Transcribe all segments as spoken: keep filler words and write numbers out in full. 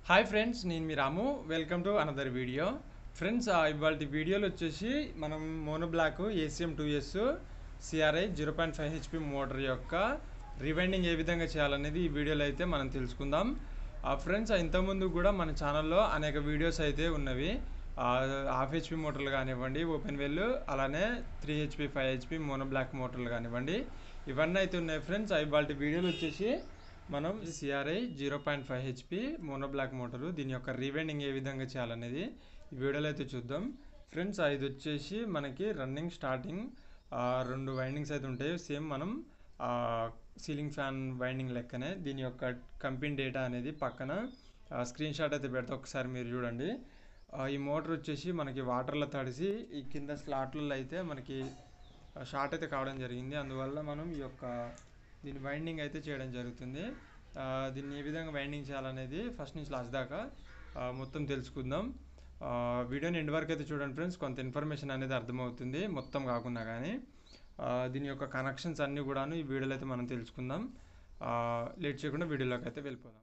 Hi friends, నేను మీ Ramu. Welcome to another video. Friends, ఇవాళ వీడియోలో వచ్చేసి మనం mono block ACM two S CRI zero point five HP motor యొక్క రివైండింగ్ ఏ విధంగా చేయాలనేది ఈ వీడియోలో అయితే మనం తెలుసుకుందాం. ఫ్రెండ్స్, ఇంతకుముందు కూడా మన ఛానల్లో అనేక వీడియోస్ అయితే ఉన్నవి. హాఫ్ హెచ్పి మోటార్లు కానివ్వండి, ఓపెన్ వెల్, అలానే three HP five HP mono block మోటార్లు కానివ్వండి, ఇవన్నీ అయితే ఉన్నాయి. ఫ్రెండ్స్, ఇవాళ వీడియోలో వచ్చేసి మనం CRI zero point five HP mono block motor దీని యొక్క రీవైండింగ్ ఏ విధంగా చేయాలనేది ఈ వీడియోలో అయితే చూద్దాం. ఫ్రెండ్స్, ఇది వచ్చేసి మనకి రన్నింగ్ స్టార్టింగ్ రెండు వైండింగ్స్ అయితే ఉంటాయి. సేమ్ మనం సీలింగ్ ఫ్యాన్ వైండింగ్ లెక్కనే. దీని యొక్క కంపెనీ డేటా అనేది పక్కన స్క్రీన్ షాట్ అయితే పెడతా, ఒకసారి మీరు చూడండి. ఈ మోటార్ వచ్చేసి మనకి వాటర్లో తడిసి ఈ కింద స్లాట్లలో అయితే మనకి షార్ట్ అయితే కావడం జరిగింది. అందువల్ల మనం ఈ యొక్క దీని వైండింగ్ అయితే చేయడం జరుగుతుంది. దీన్ని ఏ విధంగా వైండింగ్ చేయాలనేది ఫస్ట్ నుంచి లాస్ట్ దాకా మొత్తం తెలుసుకుందాం. వీడియోని ఎండ్ వరకు అయితే చూడండి ఫ్రెండ్స్, కొంత ఇన్ఫర్మేషన్ అనేది అర్థమవుతుంది మొత్తం కాకుండా. కానీ దీని యొక్క కనెక్షన్స్ అన్నీ కూడాను ఈ వీడియోలో అయితే మనం తెలుసుకుందాం. లేట్ చేయకుండా వీడియోలోకి అయితే వెళ్ళిపోదాం.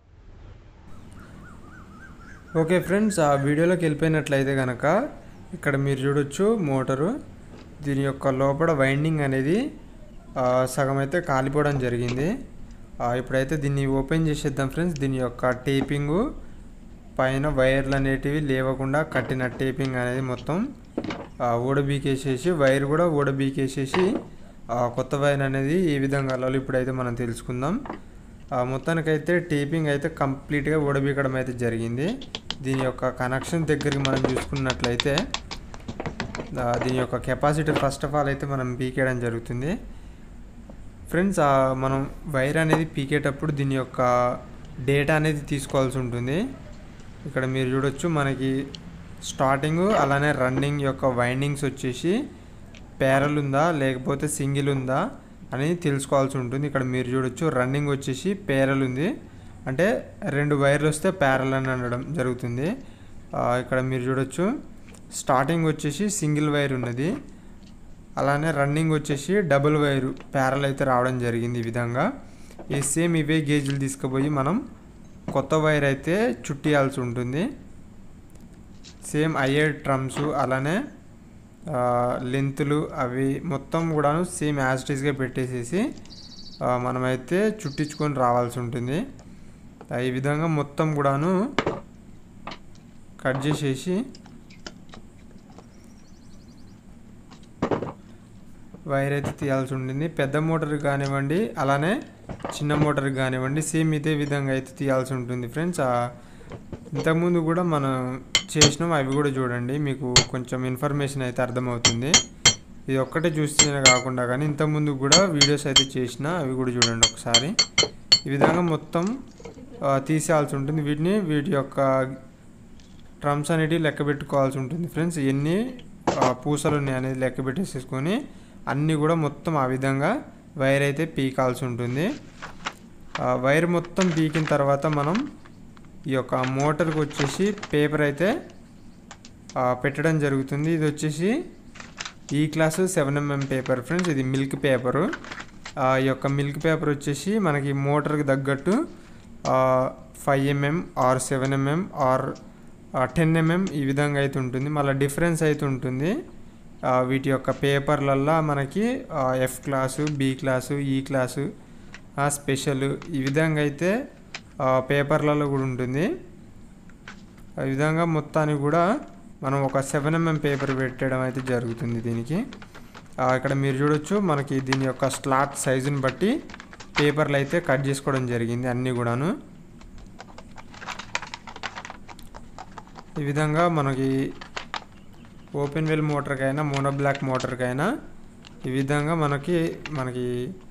ఓకే ఫ్రెండ్స్, ఆ వీడియోలోకి వెళ్ళిపోయినట్లయితే కనుక ఇక్కడ మీరు చూడొచ్చు మోటారు. దీని యొక్క లోపల వైండింగ్ అనేది సగం అయితే కాలిపోవడం జరిగింది. ఇప్పుడైతే దీన్ని ఓపెన్ చేసేద్దాం ఫ్రెండ్స్. దీని యొక్క టేపింగు పైన వైర్లు అనేటివి లేవకుండా కట్టిన టేపింగ్ అనేది మొత్తం ఊడబీకేసేసి, వైర్ కూడా ఊడబీకేసేసి కొత్త వైర్ అనేది ఏ విధంగా అలా ఇప్పుడైతే మనం తెలుసుకుందాం. మొత్తానికైతే టేపింగ్ అయితే కంప్లీట్గా ఊడబీకడం అయితే జరిగింది. దీని యొక్క కనెక్షన్ దగ్గరికి మనం చూసుకున్నట్లయితే దీని యొక్క కెపాసిటీ ఫస్ట్ ఆఫ్ ఆల్ అయితే మనం పీకేయడం జరుగుతుంది. ఫ్రెండ్స్, మనం వైర్ అనేది పీకేటప్పుడు దీని యొక్క డేటా అనేది తీసుకోవాల్సి ఉంటుంది. ఇక్కడ మీరు చూడొచ్చు మనకి స్టార్టింగ్ అలానే రన్నింగ్ యొక్క వైండింగ్స్ వచ్చేసి ప్యారల్ ఉందా లేకపోతే సింగిల్ ఉందా అని తెలుసుకోవాల్సి ఉంటుంది. ఇక్కడ మీరు చూడొచ్చు రన్నింగ్ వచ్చేసి ప్యారల్ ఉంది, అంటే రెండు వైర్లు వస్తే ప్యారల్ అని అనడం జరుగుతుంది. ఇక్కడ మీరు చూడొచ్చు స్టార్టింగ్ వచ్చేసి సింగిల్ వైర్ ఉన్నది, అలానే రన్నింగ్ వచ్చేసి డబుల్ వైరు ప్యారల్ అయితే రావడం జరిగింది. ఈ విధంగా ఈ సేమ్ ఇవే గేజ్లు తీసుకుపోయి మనం కొత్త వైర్ అయితే చుట్టియాల్సి ఉంటుంది. సేమ్ అయ్యే ట్రమ్స్ అలానే లెంతులు అవి మొత్తం కూడాను సేమ్ యాస్టీస్గా పెట్టేసేసి మనమైతే చుట్టించుకొని రావాల్సి ఉంటుంది. ఈ విధంగా మొత్తం కూడాను కట్ చేసేసి వైర్ అయితే తీయాల్సి ఉంటుంది. పెద్ద మోటార్ కానివ్వండి అలానే చిన్న మోటార్ కానివ్వండి సేమ్ ఇదే విధంగా అయితే తీయాల్సి ఉంటుంది. ఫ్రెండ్స్, ఇంతకుముందు కూడా మనం చేసినాం, అవి కూడా చూడండి, మీకు కొంచెం ఇన్ఫర్మేషన్ అయితే అర్థమవుతుంది. ఇది ఒక్కటే చూస్తేనే కాకుండా కానీ ఇంతకుముందు కూడా వీడియోస్ అయితే చేసిన, అవి కూడా చూడండి ఒకసారి. ఈ విధంగా మొత్తం తీసేయాల్సి ఉంటుంది. వీటిని వీటి యొక్క ట్రమ్స్ అనేటివి లెక్క పెట్టుకోవాల్సి ఉంటుంది. ఫ్రెండ్స్, ఎన్ని పూసలు ఉన్నాయి అనేది లెక్క పెట్టేసేసుకొని అన్నీ కూడా మొత్తం ఆ విధంగా వైర్ అయితే పీకాల్సి ఉంటుంది. వైర్ మొత్తం పీకిన తర్వాత మనం ఈ యొక్క మోటార్కి వచ్చేసి పేపర్ అయితే పెట్టడం జరుగుతుంది. ఇది వచ్చేసి ఈ class seven MM paper friends, ఇది మిల్క్ పేపరు. ఈ యొక్క మిల్క్ పేపర్ వచ్చేసి మనకి మోటార్కి తగ్గట్టు five MM or seven MM or ten MM ఈ విధంగా అయితే ఉంటుంది. మళ్ళీ డిఫరెన్స్ అయితే ఉంటుంది వీటి యొక్క పేపర్లల్లో. మనకి F class, B class, E class, special ఈ విధంగా అయితే పేపర్లలో కూడా ఉంటుంది. ఈ విధంగా మొత్తానికి కూడా మనం ఒక సెవెన్ ఎంఎం పేపర్ పెట్టడం అయితే జరుగుతుంది దీనికి. ఇక్కడ మీరు చూడొచ్చు మనకి దీని యొక్క స్లాట్ సైజుని బట్టి పేపర్లు అయితే కట్ చేసుకోవడం జరిగింది అన్నీ కూడాను. ఈ విధంగా మనకి ఓపెన్ వెల్ మోటార్కైనా మోనో బ్లాక్ మోటార్కైనా ఈ విధంగా మనకి మనకి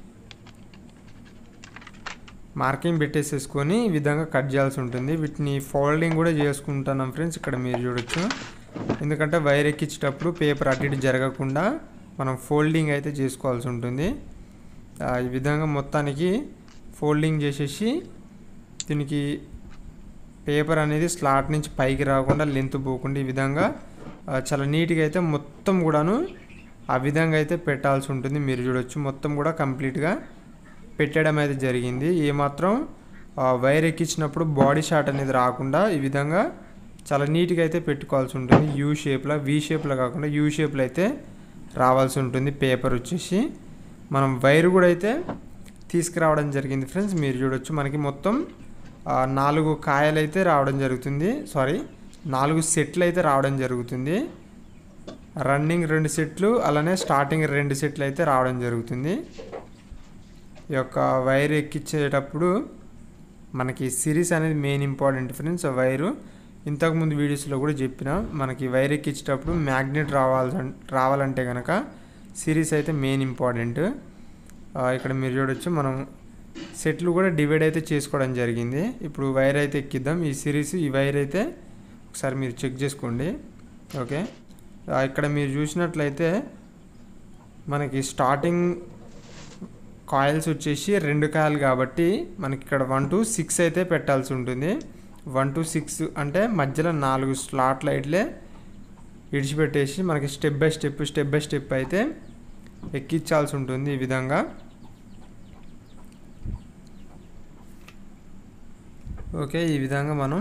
మార్కింగ్ పెట్టేసేసుకొని ఈ విధంగా కట్ చేయాల్సి ఉంటుంది. వీటిని ఫోల్డింగ్ కూడా చేసుకుంటున్నాం ఫ్రెండ్స్, ఇక్కడ మీరు చూడొచ్చు. ఎందుకంటే వైర్ ఎక్కించేటప్పుడు పేపర్ అటు ఇటు జరగకుండా మనం ఫోల్డింగ్ అయితే చేసుకోవాల్సి ఉంటుంది. ఈ విధంగా మొత్తానికి ఫోల్డింగ్ చేసేసి దీనికి పేపర్ అనేది స్లాట్ నుంచి పైకి రాకుండా లెంత్ పోకుండా ఈ విధంగా చాలా నీట్గా అయితే మొత్తం కూడాను ఆ విధంగా అయితే పెట్టాల్సి ఉంటుంది. మీరు చూడొచ్చు మొత్తం కూడా కంప్లీట్గా పెట్టడం అయితే జరిగింది. ఏమాత్రం వైర్ ఎక్కించినప్పుడు బాడీ షాట్ అనేది రాకుండా ఈ విధంగా చాలా నీట్గా అయితే పెట్టుకోవాల్సి ఉంటుంది. యూ షేప్లో, వి షేప్లో కాకుండా యూ షేప్లో అయితే రావాల్సి ఉంటుంది. పేపర్ వచ్చేసి మనం వైర్ కూడా అయితే తీసుకురావడం జరిగింది ఫ్రెండ్స్. మీరు చూడొచ్చు మనకి మొత్తం నాలుగు కాయలు అయితే రావడం జరుగుతుంది. సారీ నాలుగు సెట్లు అయితే రావడం జరుగుతుంది. రన్నింగ్ రెండు సెట్లు, అలానే స్టార్టింగ్ రెండు సెట్లు అయితే రావడం జరుగుతుంది. ఈ యొక్క వైర్ ఎక్కించేటప్పుడు మనకి సిరీస్ అనేది మెయిన్ ఇంపార్టెంట్ ఫ్రెండ్స్. వైరు ఇంతకుముందు వీడియోస్లో కూడా చెప్పిన, మనకి వైర్ ఎక్కించేటప్పుడు మ్యాగ్నెట్ రావాల్సి రావాలంటే కనుక సిరీస్ అయితే మెయిన్ ఇంపార్టెంట్. ఇక్కడ మీరు చూడొచ్చు మనం సెట్లు కూడా డివైడ్ అయితే చేసుకోవడం జరిగింది. ఇప్పుడు వైర్ అయితే ఎక్కిద్దాం. ఈ సిరీస్ ఈ వైర్ అయితే ఒకసారి మీరు చెక్ చేసుకోండి. ఓకే, ఇక్కడ మీరు చూసినట్లయితే మనకి స్టార్టింగ్ కాయిల్స్ వచ్చేసి రెండు కాయలు కాబట్టి మనకి ఇక్కడ వన్ టు సిక్స్ అయితే పెట్టాల్సి ఉంటుంది. వన్ టు సిక్స్ అంటే మధ్యలో నాలుగు స్లాట్ లైట్లే విడిచిపెట్టేసి మనకి step by step step by step అయితే ఎక్కించాల్సి ఉంటుంది. ఈ విధంగా ఓకే, ఈ విధంగా మనం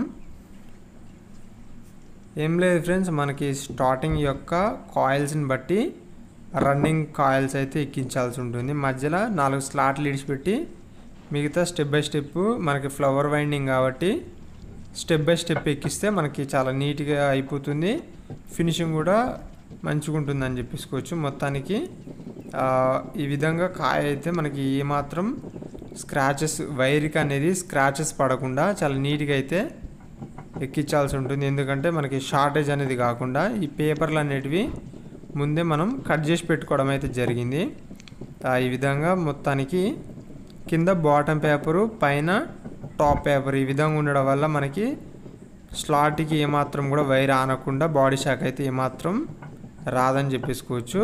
ఏం లేదు ఫ్రెండ్స్, మనకి స్టార్టింగ్ యొక్క కాయిల్స్ని బట్టి రన్నింగ్ కాయిల్స్ అయితే ఎక్కించాల్సి ఉంటుంది. మధ్యలో నాలుగు స్లాట్లు ఇడిచిపెట్టి మిగతా స్టెప్ బై స్టెప్ మనకి ఫ్లవర్ వైండింగ్ కాబట్టి స్టెప్ బై స్టెప్ ఎక్కిస్తే మనకి చాలా నీట్గా అయిపోతుంది. ఫినిషింగ్ కూడా మంచిగా ఉంటుందని చెప్పేసుకోవచ్చు. మొత్తానికి ఈ విధంగా కాయ అయితే మనకి ఏమాత్రం స్క్రాచెస్, వైర్కి అనేది స్క్రాచెస్ పడకుండా చాలా నీట్గా అయితే ఎక్కించాల్సి ఉంటుంది. ఎందుకంటే మనకి షార్టేజ్ అనేది కాకుండా ఈ పేపర్లు అనేటివి ముందే మనం కట్ చేసి పెట్టుకోవడం అయితే జరిగింది. ఈ విధంగా మొత్తానికి కింద బాటమ్ పేపరు, పైన టాప్ పేపర్ ఈ విధంగా ఉండడం వల్ల మనకి స్లాట్కి ఏమాత్రం కూడా వైర్ ఆనకుండా బాడీ షాక్ అయితే ఏమాత్రం రాదని చెప్పేసుకోవచ్చు.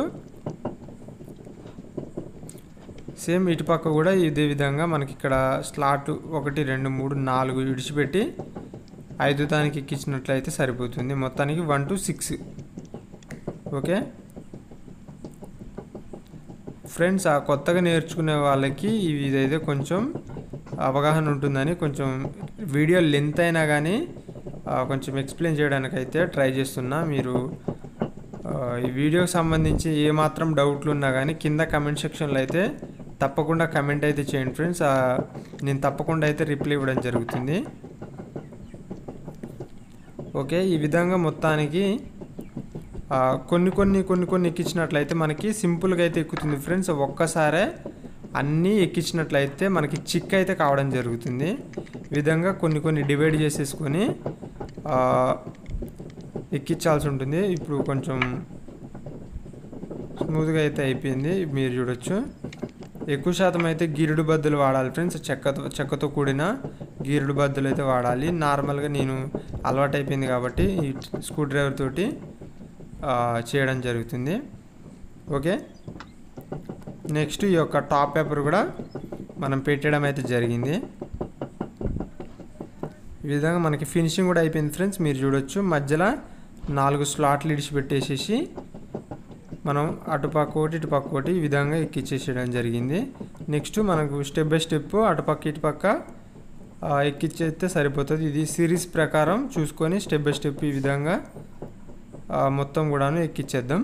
సేమ్ ఇటుపక్క కూడా ఇదే విధంగా మనకి ఇక్కడ స్లాట్ ఒకటి రెండు మూడు నాలుగు విడిచిపెట్టి ఐదు దానికి ఎక్కించినట్లయితే సరిపోతుంది. మొత్తానికి one two six. Okay friends, ఆ కొత్తగా నేర్చుకునే వాళ్ళకి ఇదైతే కొంచెం అవగాహన ఉంటుందని కొంచెం వీడియో లెంత్ అయినా కానీ కొంచెం ఎక్స్ప్లెయిన్ చేయడానికి అయితే ట్రై చేస్తున్నా. మీరు ఈ వీడియోకి సంబంధించి ఏమాత్రం డౌట్లు ఉన్నా కానీ కింద కమెంట్ సెక్షన్లో అయితే తప్పకుండా కమెంట్ అయితే చేయండి ఫ్రెండ్స్. నేను తప్పకుండా అయితే రిప్లై ఇవ్వడం జరుగుతుంది. ఓకే, ఈ విధంగా మొత్తానికి కొన్ని కొన్ని కొన్ని కొన్ని ఎక్కించినట్లయితే మనకి సింపుల్గా అయితే ఎక్కుతుంది ఫ్రెండ్స్. ఒక్కసారే అన్నీ ఎక్కించినట్లయితే మనకి చిక్ అయితే కావడం జరుగుతుంది. ఈ విధంగా కొన్ని కొన్ని డివైడ్ చేసేసుకొని ఎక్కించాల్సి ఉంటుంది. ఇప్పుడు కొంచెం స్మూత్గా అయితే అయిపోయింది. మీరు చూడొచ్చు ఎక్కువ శాతం అయితే గీరుడు బద్దలు వాడాలి ఫ్రెండ్స్. చెక్కతో చెక్కతో కూడిన గీరుడు బద్దలు అయితే వాడాలి. నార్మల్గా నేను అలవాటు అయిపోయింది కాబట్టి ఈ స్క్రూ డ్రైవర్ తోటి చేయడం జరుగుతుంది. ఓకే, నెక్స్ట్ ఈ యొక్క టాప్ పేపర్ కూడా మనం పెట్టడం అయితే జరిగింది. ఈ విధంగా మనకి ఫినిషింగ్ కూడా అయిపోయింది ఫ్రెండ్స్. మీరు చూడొచ్చు మధ్యలో నాలుగు స్లాట్లు ఇడిచిపెట్టేసేసి మనం అటుపక్క ఒకటి ఇటుపక్క ఒకటి ఈ విధంగా ఎక్కించేసేయడం జరిగింది. నెక్స్ట్ మనకు స్టెప్ బై స్టెప్ అటుపక్క ఇటుపక్క ఎక్కించేస్తే సరిపోతుంది. ఇది సిరీస్ ప్రకారం చూసుకొని స్టెప్ బై స్టెప్ ఈ విధంగా మొత్తం కూడాను ఎక్కించేద్దాం.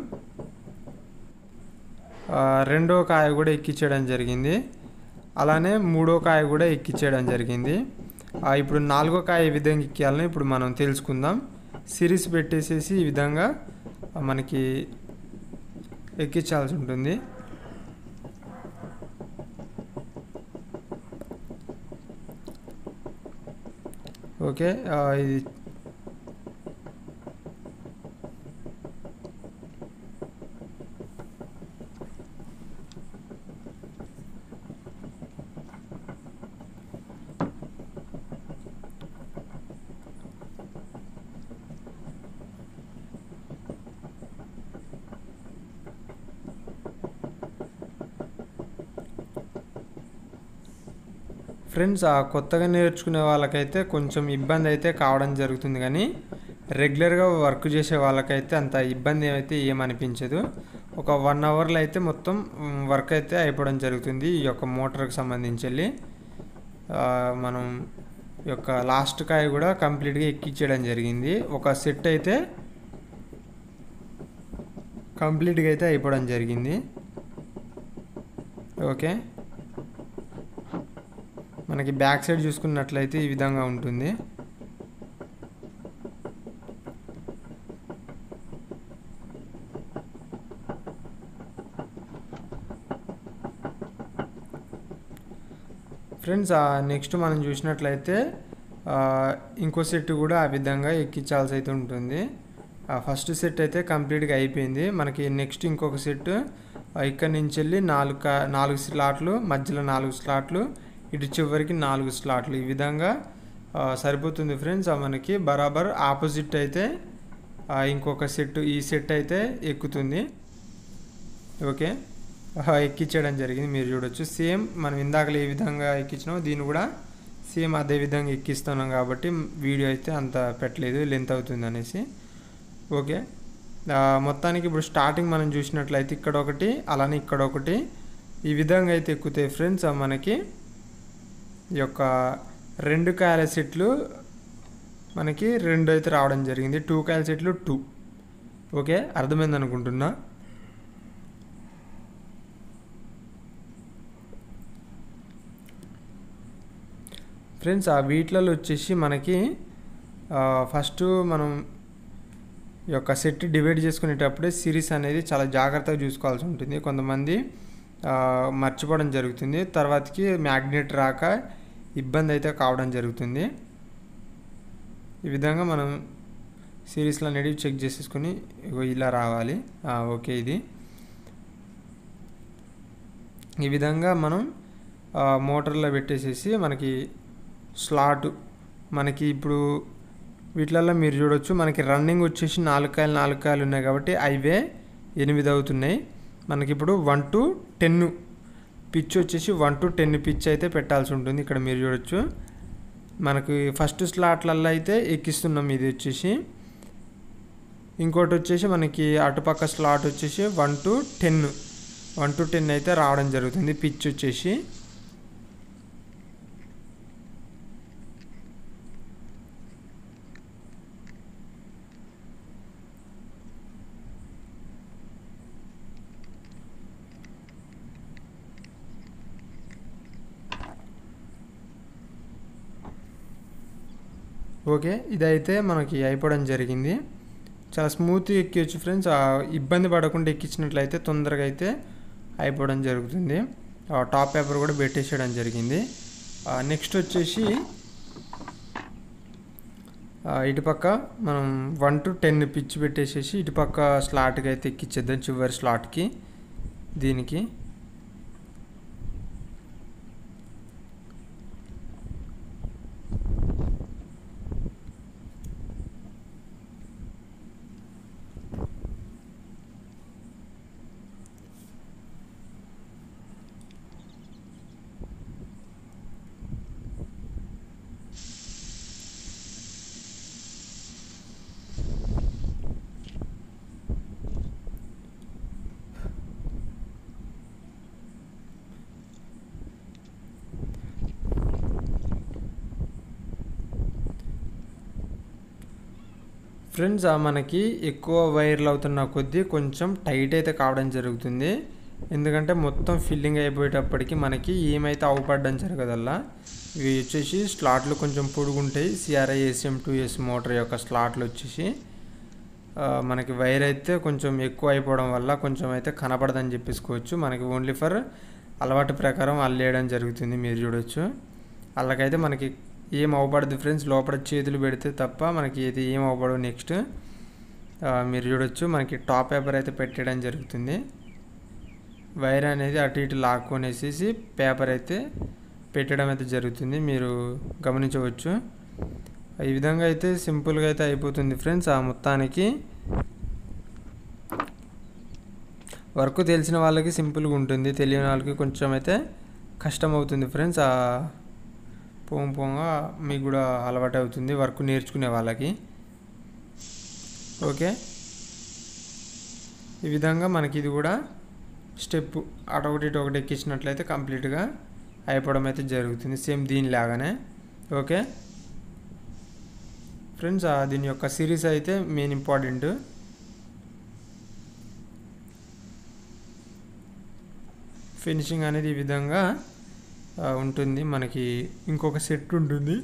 రెండో కాయ కూడా ఎక్కించడం జరిగింది, అలానే మూడో కాయ కూడా ఎక్కించడం జరిగింది. ఇప్పుడు నాలుగో కాయ ఏ విధంగా ఎక్కియాలని ఇప్పుడు మనం తెలుసుకుందాం. సిరీస్ పెట్టేసేసి ఈ విధంగా మనకి ఎక్కించాల్సి ఉంటుంది. ఓకే, ఇది ఫ్రెండ్స్, ఆ కొత్తగా నేర్చుకునే వాళ్ళకైతే కొంచెం ఇబ్బంది అయితే కావడం జరుగుతుంది, కానీ రెగ్యులర్గా వర్క్ చేసే వాళ్ళకైతే అంత ఇబ్బంది అయితే ఏమనిపించదు. ఒక వన్ అవర్లో అయితే మొత్తం వర్క్ అయితే అయిపోవడం జరుగుతుంది ఈ యొక్క మోటార్కి సంబంధించి. మనం యొక్క లాస్ట్ కాయ కూడా కంప్లీట్గా ఎక్కించడం జరిగింది. ఒక సెట్ అయితే కంప్లీట్గా అయితే అయిపోవడం జరిగింది. ఓకే, మనకి బ్యాక్ సైడ్ చూసుకున్నట్లయితే ఈ విధంగా ఉంటుంది. ఫ్రెండ్స్ నెక్స్ట్ మనం చూసినట్లయితే ఇంకో సెట్ కూడా ఆ విధంగా ఎక్కించాల్సి అయితే ఉంటుంది. ఫస్ట్ సెట్ అయితే కంప్లీట్గా అయిపోయింది. మనకి నెక్స్ట్ ఇంకొక సెట్ ఇక్కడ నుంచి వెళ్ళి నాలుగు నాలుగు స్లాట్లు, మధ్యలో నాలుగు స్లాట్లు, ఇటు చివరికి నాలుగు స్లాట్లు, ఈ విధంగా సరిపోతుంది ఫ్రెండ్స్. మనకి బరాబర్ ఆపోజిట్ అయితే ఇంకొక సెట్, ఈ సెట్ అయితే ఎక్కుతుంది. ఓకే, ఎక్కించడం జరిగింది. మీరు చూడొచ్చు సేమ్ మనం ఇందాకలు ఏ విధంగా ఎక్కించినామో దీన్ని కూడా సేమ్ అదే విధంగా ఎక్కిస్తున్నాం కాబట్టి వీడియో అయితే అంత పెట్టలేదు, లెంత్ అవుతుంది అనేసి. ఓకే, మొత్తానికి ఇప్పుడు స్టార్టింగ్ మనం చూసినట్లయితే ఇక్కడ ఒకటి, అలానే ఇక్కడ ఒకటి, ఈ విధంగా అయితే ఎక్కుతాయి ఫ్రెండ్స్. మనకి ఈ యొక్క రెండు కాయల సెట్లు మనకి రెండు అయితే రావడం జరిగింది. టూ కాయల సెట్లు టూ. ఓకే, అర్థమైంది అనుకుంటున్నా. ఫ్రెండ్స్ ఆ వీటిలలో వచ్చేసి మనకి ఫస్ట్ మనం ఈ యొక్క సెట్ డివైడ్ చేసుకునేటప్పుడే సిరీస్ అనేది చాలా జాగ్రత్తగా చూసుకోవాల్సి ఉంటుంది. కొంతమంది మర్చిపోవడం జరుగుతుంది, తర్వాతకి మ్యాగ్నెట్ రాక ఇబ్బంది అయితే కావడం జరుగుతుంది. ఈ విధంగా మనం సిరీస్లో అనేది చెక్ చేసేసుకొని ఇలా రావాలి. ఓకే, ఇది ఈ విధంగా మనం మోటార్లో పెట్టేసేసి మనకి స్లాట్ మనకి ఇప్పుడు వీటిలలో మీరు చూడొచ్చు మనకి రన్నింగ్ వచ్చేసి నాలుగు కాయలు నాలుగు కాయలు ఉన్నాయి కాబట్టి అవే ఎనిమిది అవుతున్నాయి. మనకి ఇప్పుడు వన్ టు టెన్ పిచ్ వచ్చేసి వన్ టు టెన్ పిచ్ అయితే పెట్టాల్సి ఉంటుంది. ఇక్కడ మీరు చూడొచ్చు మనకి ఫస్ట్ స్లాట్లలో అయితే ఎక్కిస్తున్నాం. ఇది వచ్చేసి ఇంకోటి వచ్చేసి మనకి అటుపక్క స్లాట్ వచ్చేసి one to ten one to ten అయితే రావడం జరుగుతుంది పిచ్ వచ్చేసి. ఓకే, ఇదైతే మనకి అయిపోవడం జరిగింది. చాలా స్మూత్గా ఎక్కివచ్చు ఫ్రెండ్స్. ఇబ్బంది పడకుండా ఎక్కించినట్లయితే తొందరగా అయితే అయిపోవడం జరుగుతుంది. టాప్ పేపర్ కూడా పెట్టేసేయడం జరిగింది. నెక్స్ట్ వచ్చేసి ఇటుపక్క మనం వన్ టు టెన్ పిచ్ పెట్టేసేసి ఇటుపక్క స్లాట్కి అయితే ఎక్కించేద్దాం, చివరి స్లాట్కి. దీనికి ఫ్రెండ్స్ మనకి ఎక్కువ వైర్లు అవుతున్న కొద్దీ కొంచెం టైట్ అయితే కావడం జరుగుతుంది. ఎందుకంటే మొత్తం ఫిల్లింగ్ అయిపోయేటప్పటికి మనకి ఏమైతే అవపడడం జరగదల్లా. ఇవి వచ్చేసి స్లాట్లు కొంచెం పొడుగుంటాయి. CRI SM two S motor యొక్క స్లాట్లు వచ్చేసి మనకి వైర్ అయితే కొంచెం ఎక్కువ అయిపోవడం వల్ల కొంచెం అయితే కనపడదని చెప్పేసుకోవచ్చు. మనకి ఓన్లీ ఫర్ అలవాటు ప్రకారం అల్లేయడం జరుగుతుంది. మీరు చూడొచ్చు అలాగైతే మనకి ఏం అవపడదు ఫ్రెండ్స్. లోపల చేతులు పెడితే తప్ప మనకి ఇది ఏం అవపడదు. నెక్స్ట్ మీరు చూడొచ్చు మనకి టాప్ పేపర్ అయితే పెట్టడం జరుగుతుంది. వైర్ అనేది అటు ఇటు లాక్కొనేసేసి పేపర్ అయితే పెట్టడం అయితే జరుగుతుంది. మీరు గమనించవచ్చు. ఈ విధంగా అయితే సింపుల్గా అయితే అయిపోతుంది ఫ్రెండ్స్. ఆ మొత్తానికి వర్క్ తెలిసిన వాళ్ళకి సింపుల్గా ఉంటుంది, తెలియని వాళ్ళకి కొంచెం అయితే కష్టం అవుతుంది ఫ్రెండ్స్. పోంగ పోంగ మీకు కూడా అలవాటు అవుతుంది వర్క్ నేర్చుకునే వాళ్ళకి. ఓకే, ఈ విధంగా మనకి ఇది కూడా స్టెప్ అటొకటి ఇటు ఒకటి ఎక్కించినట్లయితే కంప్లీట్గా అయిపోవడం అయితే జరుగుతుంది, సేమ్ దీనిలాగానే. ఓకే ఫ్రెండ్స్, దీని యొక్క సిరీస్ అయితే మెయిన్ ఇంపార్టెంట్. ఫినిషింగ్ అనేది ఈ విధంగా ఉంటుంది. మనకి ఇంకొక సెట్ ఉంటుంది,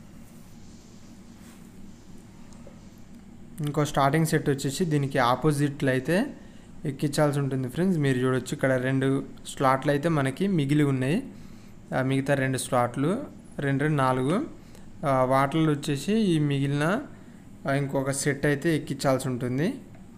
ఇంకో స్టార్టింగ్ సెట్ వచ్చేసి దీనికి ఆపోజిట్లో అయితే ఎక్కించాల్సి ఉంటుంది ఫ్రెండ్స్. మీరు చూడొచ్చు ఇక్కడ రెండు స్లాట్లు అయితే మనకి మిగిలి ఉన్నాయి. మిగతా రెండు స్లాట్లు రెండు రెండు నాలుగు వాటిల్లో వచ్చేసి ఈ మిగిలిన ఇంకొక సెట్ అయితే ఎక్కించాల్సి ఉంటుంది.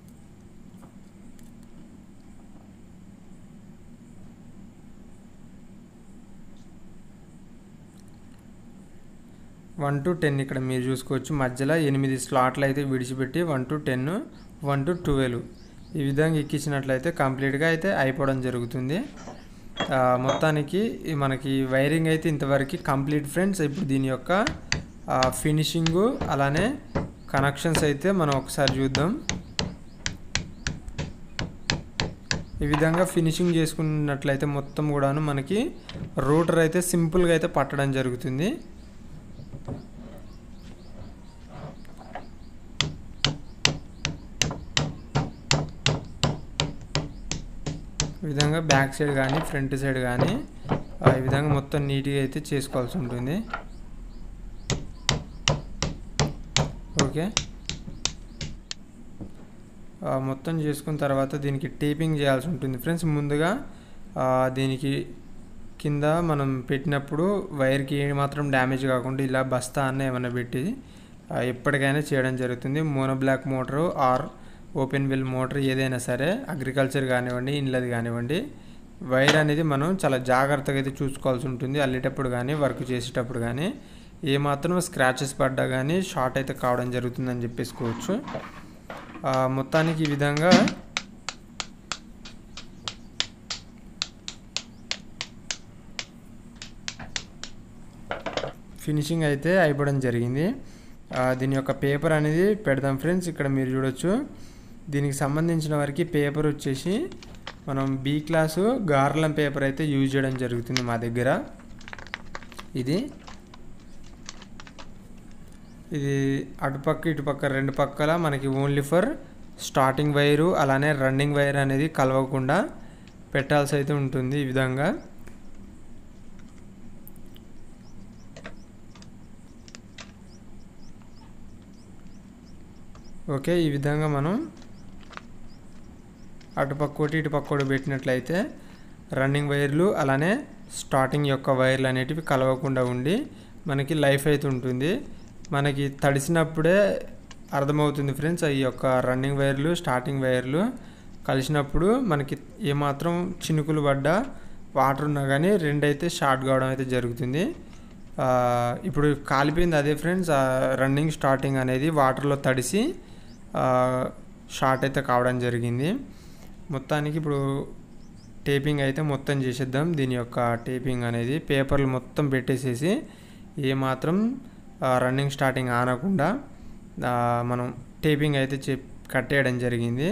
వన్ టు టెన్ ఇక్కడ మీరు చూసుకోవచ్చు, మధ్యలో ఎనిమిది స్లాట్లు అయితే విడిచిపెట్టి one to ten one to twelve ఈ విధంగా ఎక్కించినట్లయితే కంప్లీట్గా అయితే అయిపోవడం జరుగుతుంది. మొత్తానికి మనకి వైరింగ్ అయితే ఇంతవరకు కంప్లీట్ ఫ్రెండ్స్. ఇప్పుడు దీని యొక్క ఫినిషింగు అలానే కనెక్షన్స్ అయితే మనం ఒకసారి చూద్దాం. ఈ విధంగా ఫినిషింగ్ చేసుకున్నట్లయితే మొత్తం కూడాను మనకి రూటర్ అయితే సింపుల్గా అయితే పట్టడం జరుగుతుంది. ఈ విధంగా బ్యాక్ సైడ్ కానీ ఫ్రంట్ సైడ్ కానీ ఈ విధంగా మొత్తం నీట్గా అయితే చేసుకోవాల్సి ఉంటుంది. ఓకే, మొత్తం చేసుకున్న తర్వాత దీనికి టేపింగ్ చేయాల్సి ఉంటుంది ఫ్రెండ్స్. ముందుగా దీనికి కింద మనం పెట్టినప్పుడు వైర్కి ఏమాత్రం డ్యామేజ్ కాకుండా ఇలా బస్తా అన్న ఏమైనా పెట్టి ఎప్పటికైనా చేయడం జరుగుతుంది. Mono block motor or open well motor ఏదైనా సరే, అగ్రికల్చర్ కానివ్వండి ఇన్లది కానివ్వండి, వైర్ అనేది మనం చాలా జాగ్రత్తగా అయితే చూసుకోవాల్సి ఉంటుంది. అల్లేటప్పుడు కానీ వర్క్ చేసేటప్పుడు కానీ ఏమాత్రం స్క్రాచెస్ పడ్డా కానీ షార్ట్ అయితే కావడం జరుగుతుందని చెప్పేసుకోవచ్చు. మొత్తానికి ఈ విధంగా ఫినిషింగ్ అయితే అయిపోవడం జరిగింది. దీని యొక్క పేపర్ అనేది పెడదాం ఫ్రెండ్స్. ఇక్కడ మీరు చూడొచ్చు, దీనికి సంబంధించిన వరకు పేపర్ వచ్చేసి మనం బి క్లాసు గార్లం పేపర్ అయితే యూజ్ చేయడం జరుగుతుంది మా దగ్గర. ఇది ఇది అటుపక్క ఇటుపక్క రెండు పక్కల మనకి ఓన్లీ ఫర్ స్టార్టింగ్ వైరు అలానే రన్నింగ్ వైర్ అనేది కలవకుండా పెట్టాల్సి అయితే ఉంటుంది. ఈ విధంగా ఓకే, ఈ విధంగా మనం అటుపక్కోటి ఇటుపక్కోటి పెట్టినట్లయితే రన్నింగ్ వైర్లు అలానే స్టార్టింగ్ యొక్క వైర్లు అనేటివి కలవకుండా ఉండి మనకి లైఫ్ అయితే ఉంటుంది. మనకి తడిసినప్పుడే అర్థమవుతుంది ఫ్రెండ్స్, ఈ యొక్క రన్నింగ్ వైర్లు స్టార్టింగ్ వైర్లు కలిసినప్పుడు మనకి ఏమాత్రం చినుకులు పడ్డా వాటర్ ఉన్నా కానీ రెండైతే షార్ట్ కావడం అయితే జరుగుతుంది. ఇప్పుడు కాలిపోయింది అదే ఫ్రెండ్స్, రన్నింగ్ స్టార్టింగ్ అనేది వాటర్లో తడిసి షార్ట్ అయితే కావడం జరిగింది. మొత్తానికి ఇప్పుడు టేపింగ్ అయితే మొత్తం చేసేద్దాం. దీని యొక్క టేపింగ్ అనేది పేపర్లు మొత్తం పెట్టేసేసి ఏమాత్రం రన్నింగ్ స్టార్టింగ్ ఆనకుండా మనం టేపింగ్ అయితే చే కట్టేయడం జరిగింది.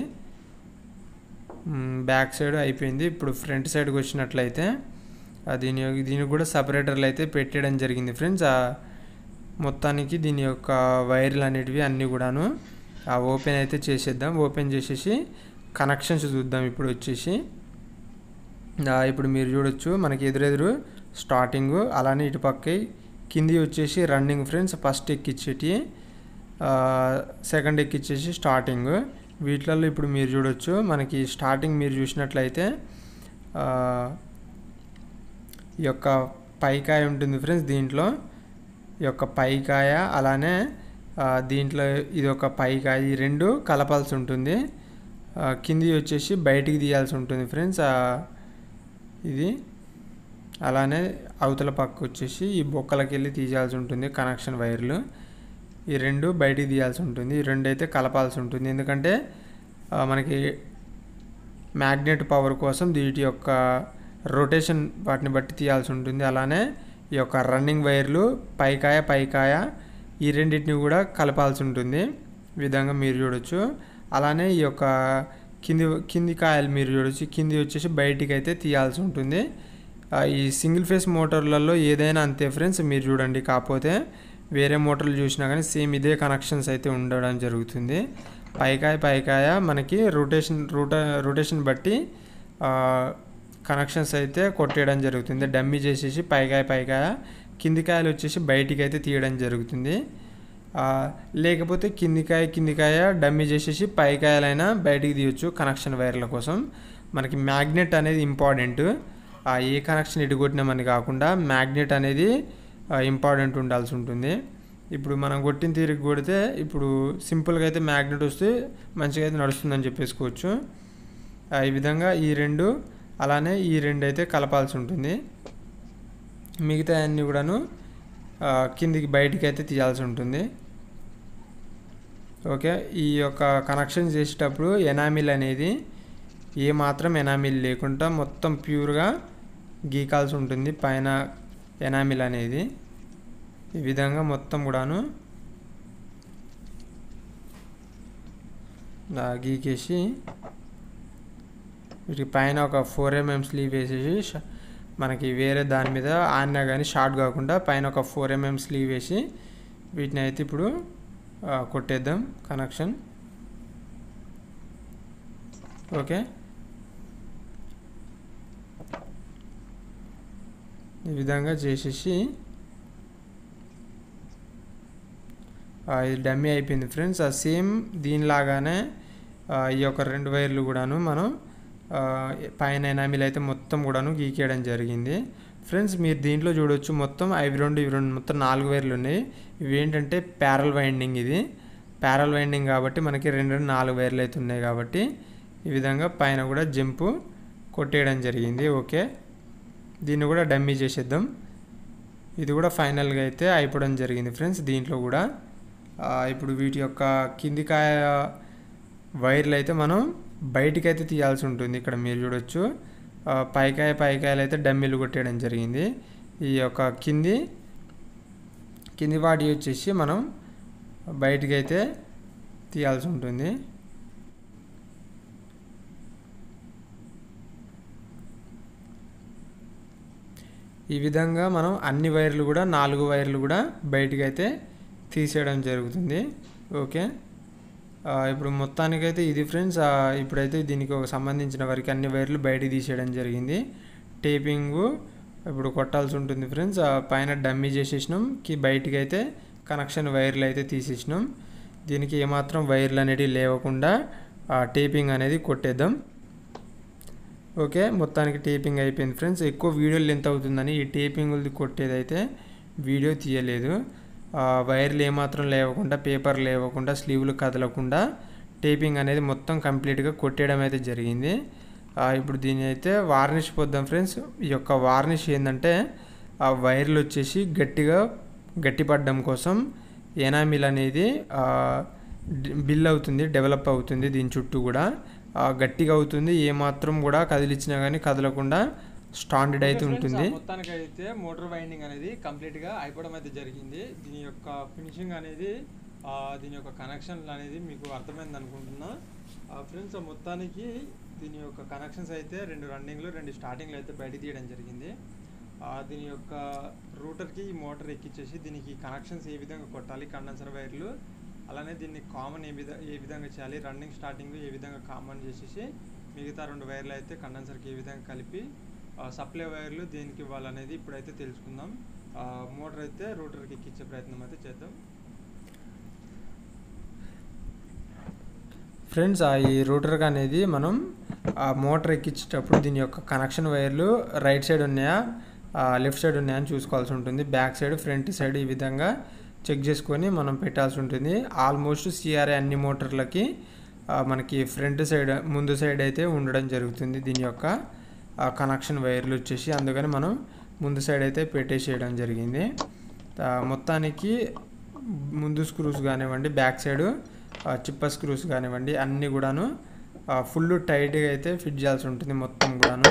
బ్యాక్ సైడ్ అయిపోయింది. ఇప్పుడు ఫ్రంట్ సైడ్కి వచ్చినట్లయితే దీని దీనికి కూడా సపరేటర్లు అయితే పెట్టేయడం జరిగింది ఫ్రెండ్స్. మొత్తానికి దీని యొక్క వైర్లు అనేటివి అన్నీ కూడాను ఓపెన్ అయితే చేసేద్దాం. ఓపెన్ చేసేసి కనెక్షన్స్ చూద్దాం. ఇప్పుడు వచ్చేసి ఇప్పుడు మీరు చూడొచ్చు, మనకి ఎదురెదురు స్టార్టింగ్ అలానే ఇటుపక్క కింది వచ్చేసి రన్నింగ్ ఫ్రెండ్స్. ఫస్ట్ ఎక్కిచ్చేటి, సెకండ్ ఎక్కిచ్చేసి స్టార్టింగ్. వీటిలలో ఇప్పుడు మీరు చూడొచ్చు, మనకి స్టార్టింగ్ మీరు చూసినట్లయితే ఈ యొక్క పైకాయ ఉంటుంది ఫ్రెండ్స్. దీంట్లో ఈ యొక్క పైకాయ అలానే దీంట్లో ఇది ఒక పైకాయ, ఈ రెండు కలపాల్సి ఉంటుంది. కింది వచ్చేసి బయటికి తీయాల్సి ఉంటుంది ఫ్రెండ్స్. ఇది అలానే అవతల పక్క వచ్చేసి ఈ బొక్కలకి వెళ్ళి తీయాల్సి ఉంటుంది కనెక్షన్ వైర్లు. ఈ రెండు బయటికి తీయాల్సి ఉంటుంది. ఈ రెండు అయితే కలపాల్సి ఉంటుంది, ఎందుకంటే మనకి మ్యాగ్నెట్ పవర్ కోసం వీటి యొక్క రొటేషన్ వాటిని బట్టి తీయాల్సి ఉంటుంది. అలానే ఈ యొక్క రన్నింగ్ వైర్లు పైకాయ పైకాయ ఈ రెండింటిని కూడా కలపాల్సి ఉంటుంది. ఈ విధంగా మీరు చూడొచ్చు. అలానే ఈ యొక్క కింది కింది కాయలు మీరు చూడొచ్చు, కింది వచ్చేసి బయటికి అయితే తీయాల్సి ఉంటుంది. ఈ సింగిల్ ఫేస్ మోటార్లలో ఏదైనా అంతే ఫ్రెండ్స్, మీరు చూడండి. కాకపోతే వేరే మోటార్లు చూసినా కానీ సేమ్ ఇదే కనెక్షన్స్ అయితే ఉండడం జరుగుతుంది. పైకాయ పైకాయ మనకి రొటేషన్ రూట రొటేషన్ బట్టి కనెక్షన్స్ అయితే కొట్టేయడం జరుగుతుంది. డమ్మీ చేసేసి పైకాయ పైకాయ, కిందికాయలు వచ్చేసి బయటికి అయితే తీయడం జరుగుతుంది. లేకపోతే కిందికాయ కిందికాయ డమ్మీ చేసేసి పైకాయలైనా బయటికి తీయొచ్చు కనెక్షన్ వైర్ల కోసం. మనకి మ్యాగ్నెట్ అనేది ఇంపార్టెంట్. ఏ కనెక్షన్ ఎటు కొట్టినామని కాకుండా మ్యాగ్నెట్ అనేది ఇంపార్టెంట్ ఉండాల్సి ఉంటుంది. ఇప్పుడు మనం కొట్టిన తీరికి కొడితే ఇప్పుడు సింపుల్గా అయితే మ్యాగ్నెట్ వస్తే మంచిగా అయితే నడుస్తుందని చెప్పేసుకోవచ్చు. ఈ విధంగా ఈ రెండు అలానే ఈ రెండు అయితే కలపాల్సి ఉంటుంది. మిగతా అన్నీ కూడాను కిందికి బయటికి అయితే తీయాల్సి ఉంటుంది. ఓకే, ఈ యొక్క కనెక్షన్ చేసేటప్పుడు ఎనామిల్ అనేది ఏ మాత్రం ఎనామిల్ లేకుండా మొత్తం ప్యూర్గా గీకాల్సి ఉంటుంది. పైన ఎనామిల్ అనేది ఈ విధంగా మొత్తం కూడాను గీకేసి వీటికి పైన ఒక ఫోర్ ఎంఎం స్లీవ్ వేసేసి మనకి వేరే దాని మీద ఆడినా కానీ షార్ట్ కాకుండా పైన ఒక ఫోర్ ఎంఎం స్లీవ్ వేసి వీటిని అయితే ఇప్పుడు కొట్టేద్దాం కనెక్షన్. ఓకే, ఈ విధంగా చేసేసి ఇది డమ్మీ అయిపోయింది ఫ్రెండ్స్. ఆ సేమ్ దీనిలాగానే ఈ యొక్క రెండు వైర్లు కూడాను మనం పైన ఎనామిల్ అయితే మొత్తం కూడాను గీకేయడం జరిగింది ఫ్రెండ్స్. మీరు దీంట్లో చూడవచ్చు మొత్తం అవి రెండు ఇవి రెండు మొత్తం నాలుగు వైర్లు ఉన్నాయి. ఇవి ఏంటంటే ప్యారల్ వైండింగ్. ఇది ప్యారల్ వైండింగ్ కాబట్టి మనకి రెండు రెండు నాలుగు వైర్లు అయితే ఉన్నాయి కాబట్టి ఈ విధంగా పైన కూడా జంపు కొట్టేయడం జరిగింది. ఓకే, దీన్ని కూడా డమ్మీ చేసేద్దాం. ఇది కూడా ఫైనల్గా అయితే అయిపోవడం జరిగింది ఫ్రెండ్స్. దీంట్లో కూడా ఇప్పుడు వీటి యొక్క కిందికాయ వైర్లు అయితే మనం బయటికి అయితే తీయాల్సి ఉంటుంది. ఇక్కడ మీరు చూడొచ్చు పైకాయ పైకాయలు అయితే డమ్మీలు కొట్టేయడం జరిగింది. ఈ యొక్క కింది కింది వాటి వచ్చేసి మనం బయటికి అయితే తీయాల్సి ఉంటుంది. ఈ విధంగా మనం అన్ని వైర్లు కూడా నాలుగు వైర్లు కూడా బయటికి అయితే తీసేయడం జరుగుతుంది. ఓకే, ఇప్పుడు మొత్తానికైతే ఇది ఫ్రెండ్స్. ఇప్పుడైతే దీనికి ఒక సంబంధించిన వరకు అన్ని వైర్లు బయటికి తీసేయడం జరిగింది. టేపింగు ఇప్పుడు కొట్టాల్సి ఉంటుంది ఫ్రెండ్స్. పైన డమ్మీ చేసేసినాం, కి బయటికి అయితే కనెక్షన్ వైర్లు అయితే తీసేసినాం. దీనికి ఏమాత్రం వైర్లు అనేవి లేవకుండా టేపింగ్ అనేది కొట్టేద్దాం. ఓకే, మొత్తానికి టేపింగ్ అయిపోయింది ఫ్రెండ్స్. ఎక్కువ వీడియో లెంత్ అవుతుందని ఈ టేపింగ్ది కొట్టేదైతే వీడియో తీయలేదు. వైర్లు ఏమాత్రం లేవకుండా, పేపర్ లేవకుండా, స్లీవ్లు కదలకుండా టేపింగ్ అనేది మొత్తం కంప్లీట్గా కొట్టేయడం అయితే జరిగింది. ఇప్పుడు దీన్ని అయితే వార్నిష్ పోద్దాం ఫ్రెండ్స్. ఈ యొక్క వార్నిష్ ఏంటంటే ఆ వైర్లు వచ్చేసి గట్టిగా గట్టిపడడం కోసం ఎనామిల్ అనేది బిల్ అవుతుంది, డెవలప్ అవుతుంది. దీని చుట్టూ కూడా గట్టిగా అవుతుంది. ఏమాత్రం కూడా కదిలిచ్చినా కానీ కదలకుండా స్టాండర్డ్ అయితే ఉంటుంది. మొత్తానికి అయితే మోటార్ వైండింగ్ అనేది కంప్లీట్గా అయిపోవడం అయితే జరిగింది. దీని యొక్క ఫినిషింగ్ అనేది దీని యొక్క కనెక్షన్ అనేది మీకు అర్థమైంది అనుకుంటున్నా ఫ్రెండ్స్. మొత్తానికి దీని యొక్క కనెక్షన్స్ అయితే రెండు రన్నింగ్లు రెండు స్టార్టింగ్లో అయితే బయట తీయడం జరిగింది. దీని యొక్క రూటర్కి ఈ మోటార్ ఎక్కించేసి దీనికి కనెక్షన్స్ ఏ విధంగా కొట్టాలి, కండెన్సర్ వైర్లు, అలానే దీన్ని కామన్ ఏ విధ ఏ విధంగా చేయాలి, రన్నింగ్ స్టార్టింగ్ ఏ విధంగా కామన్ చేసేసి మిగతా రెండు వైర్లు అయితే కండెన్సర్కి ఏ విధంగా కలిపి సప్లై వైర్లు దేనికి ఇవ్వాలనేది ఇప్పుడైతే తెలుసుకుందాం. మోటార్ అయితే రూటర్కి ఎక్కించే ప్రయత్నం అయితే చేద్దాం ఫ్రెండ్స్. ఈ రూటర్కి అనేది మనం ఆ మోటార్ ఎక్కించేటప్పుడు దీని యొక్క కనెక్షన్ వైర్లు రైట్ సైడ్ ఉన్నాయా లెఫ్ట్ సైడ్ ఉన్నాయా అని చూసుకోవాల్సి ఉంటుంది. బ్యాక్ సైడ్ ఫ్రంట్ సైడ్ ఈ విధంగా చెక్ చేసుకొని మనం పెట్టాల్సి ఉంటుంది. ఆల్మోస్ట్ సిఆర్ఐ అన్ని మోటార్లకి మనకి ఫ్రంట్ సైడ్ ముందు సైడ్ అయితే ఉండడం జరుగుతుంది దీని యొక్క కనెక్షన్ వైర్లు వచ్చేసి. అందుకని మనం ముందు సైడ్ అయితే పెట్టేసేయడం జరిగింది. మొత్తానికి ముందు స్క్రూస్ కానివ్వండి, బ్యాక్ సైడ్ చిప్ప స్క్రూస్ కానివ్వండి, అన్నీ కూడాను ఫుల్ టైట్గా అయితే ఫిట్ చేయాల్సి ఉంటుంది మొత్తం కూడాను.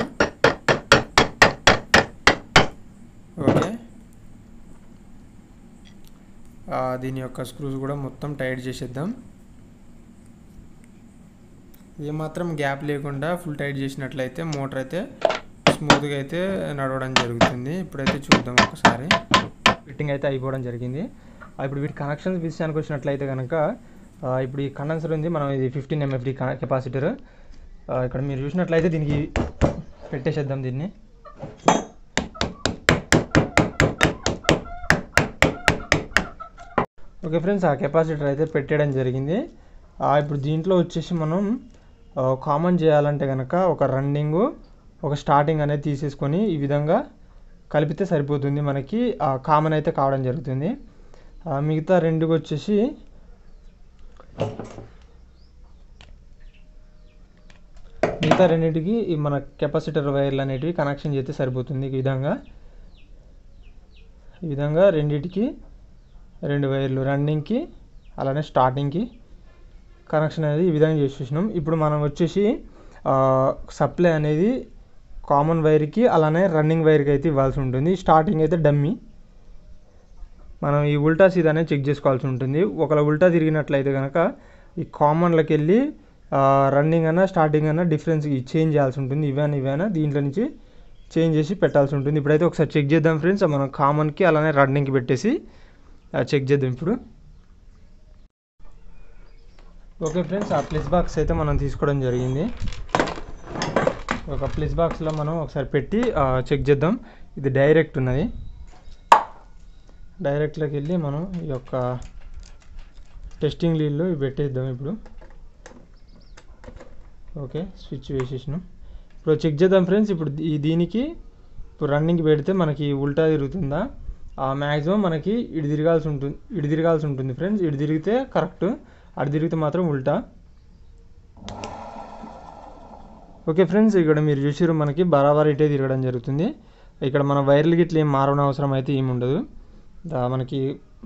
ఓకే, దీని యొక్క స్క్రూస్ కూడా మొత్తం టైట్ చేసేద్దాం. ఏమాత్రం గ్యాప్ లేకుండా ఫుల్ టైట్ చేసినట్లయితే మోటార్ అయితే స్మూత్గా అయితే నడవడం జరుగుతుంది. ఇప్పుడైతే చూద్దాం ఒకసారి. ఫిట్టింగ్ అయితే అయిపోవడం జరిగింది. ఇప్పుడు వీటి కనెక్షన్స్ విషయానికి వచ్చినట్లయితే కనుక ఇప్పుడు ఈ కండెన్సర్ ఉంది, మనం ఇది ఫిఫ్టీన్ ఎంఎఫ్డి కెపాసిటర్. ఇక్కడ మీరు చూసినట్లయితే దీనికి పెట్టేసేద్దాం దీన్ని. ఓకే ఫ్రెండ్స్, ఆ కెపాసిటర్ అయితే పెట్టేయడం జరిగింది. ఇప్పుడు దీంట్లో వచ్చేసి మనం కామన్ చేయాలంటే కనుక ఒక రన్నింగ్ ఒక స్టార్టింగ్ అనేది తీసేసుకొని ఈ విధంగా కలిపితే సరిపోతుంది. మనకి కామన్ అయితే కావడం జరుగుతుంది. మిగతా రెండుకి వచ్చేసి మిగతా రెండింటికి మన కెపాసిటర్ వైర్లు అనేటివి కనెక్షన్ చేస్తే సరిపోతుంది. ఈ విధంగా ఈ విధంగా రెండింటికి రెండు వైర్లు రన్నింగ్కి అలానే స్టార్టింగ్కి కనెక్షన్ అనేది ఈ విధంగా చేసేసినాం. ఇప్పుడు మనం వచ్చేసి సప్లై అనేది కామన్ వైర్కి అలానే రన్నింగ్ వైర్కి అయితే ఇవ్వాల్సి ఉంటుంది. స్టార్టింగ్ అయితే డమ్మీ. మనం ఈ ఉల్టా సీదా అనేది చెక్ చేసుకోవాల్సి ఉంటుంది. ఒకవేళ ఉల్టా తిరిగినట్లయితే కనుక ఈ కామన్లోకి వెళ్ళి రన్నింగ్ అన్నా స్టార్టింగ్ అన్నా డిఫరెన్స్ చేంజ్ చేయాల్సి ఉంటుంది. ఇవైనా ఇవైనా దీంట్లో నుంచి చేంజ్ చేసి పెట్టాల్సి ఉంటుంది. ఇప్పుడైతే ఒకసారి చెక్ చేద్దాం ఫ్రెండ్స్. మనం కామన్కి అలానే రన్నింగ్కి పెట్టేసి చెక్ చేద్దాం ఇప్పుడు. ఓకే ఫ్రెండ్స్, ఆ ప్లస్ బాక్స్ అయితే మనం తీసుకోవడం జరిగింది. ఒక ప్లస్ బాక్స్లో మనం ఒకసారి పెట్టి చెక్ చేద్దాం. ఇది డైరెక్ట్ ఉన్నది. డైరెక్ట్లోకి వెళ్ళి మనం ఈ యొక్క టెస్టింగ్ లీడ్లో పెట్టేద్దాం ఇప్పుడు. ఓకే, స్విచ్ వేసేసినాం. ఇప్పుడు చెక్ చేద్దాం ఫ్రెండ్స్. ఇప్పుడు ఈ దీనికి ఇప్పుడు రన్నింగ్ పెడితే మనకి ఉల్టా తిరుగుతుందా? మ్యాక్సిమం మనకి ఇటు తిరగాల్సి ఉంటుంది ఇటు తిరగాల్సి ఉంటుంది ఫ్రెండ్స్. ఇటు తిరిగితే కరెక్ట్, అటు తిరిగితే మాత్రం ఉల్టా. ఓకే ఫ్రెండ్స్, ఇక్కడ మీరు చూసారు మనకి బరాబర్ ఇటే తిరగడం జరుగుతుంది. ఇక్కడ మన వైర్లకి ఇట్లా ఏం మారవన అవసరం అయితే ఏమి ఉండదు. మనకి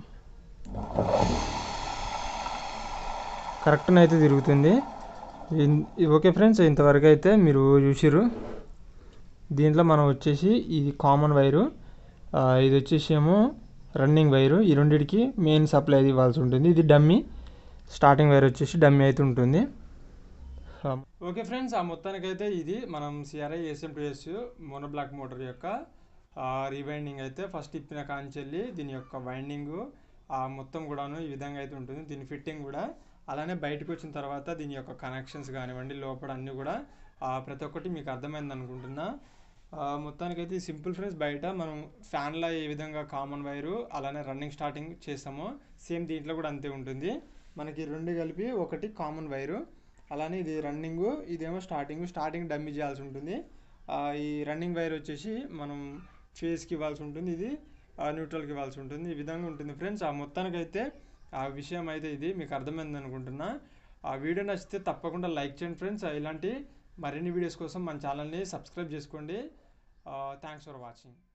కరెక్ట్గా అయితే తిరుగుతుంది. ఓకే ఫ్రెండ్స్, ఇంతవరకు అయితే మీరు చూసారు. దీంట్లో మనం వచ్చేసి ఇది కామన్ వైరు, ఇది వచ్చేసి ఏమో రన్నింగ్ వైరు. ఈ రెండింటికి మెయిన్ సప్లై అది ఇవ్వాల్సి ఉంటుంది. ఇది డమ్మీ. స్టార్టింగ్ వైర్ వచ్చేసి డమ్మీ అయితే ఉంటుంది. ఓకే ఫ్రెండ్స్, ఆ మొత్తానికైతే ఇది మనం CRI SM two S mono block motor యొక్క రీవైండింగ్ అయితే ఫస్ట్ ఇప్పిన కాంచెల్లి దీని యొక్క వైండింగ్ మొత్తం కూడాను ఈ విధంగా అయితే ఉంటుంది. దీని ఫిట్టింగ్ కూడా అలానే బయటకు వచ్చిన తర్వాత దీని యొక్క కనెక్షన్స్ కానివ్వండి లోపల అన్నీ కూడా ప్రతి ఒక్కటి మీకు అర్థమైంది అనుకుంటున్నా. మొత్తానికైతే సింపుల్ ఫ్రెండ్స్. బయట మనం ఫ్యాన్లో ఏ విధంగా కామన్ వైరు అలానే రన్నింగ్ స్టార్టింగ్ చేస్తామో సేమ్ దీంట్లో కూడా అంతే ఉంటుంది. మనకి రెండు కలిపి ఒకటి కామన్ వైరు, అలానే ఇది రన్నింగ్, ఇదేమో స్టార్టింగ్. స్టార్టింగ్ డమ్మీ చేయాల్సి ఉంటుంది. ఈ రన్నింగ్ వైర్ వచ్చేసి మనం ఫేస్కి ఇవ్వాల్సి ఉంటుంది, ఇది న్యూట్రల్కి ఇవ్వాల్సి ఉంటుంది. ఈ విధంగా ఉంటుంది ఫ్రెండ్స్. ఆ మొత్తానికైతే ఆ విషయం అయితే ఇది మీకు అర్థమైంది అనుకుంటున్నా. ఆ వీడియో నచ్చితే తప్పకుండా లైక్ చేయండి ఫ్రెండ్స్. ఇలాంటి మరిన్ని వీడియోస్ కోసం మన ఛానల్ని సబ్స్క్రైబ్ చేసుకోండి. Thanks for watching.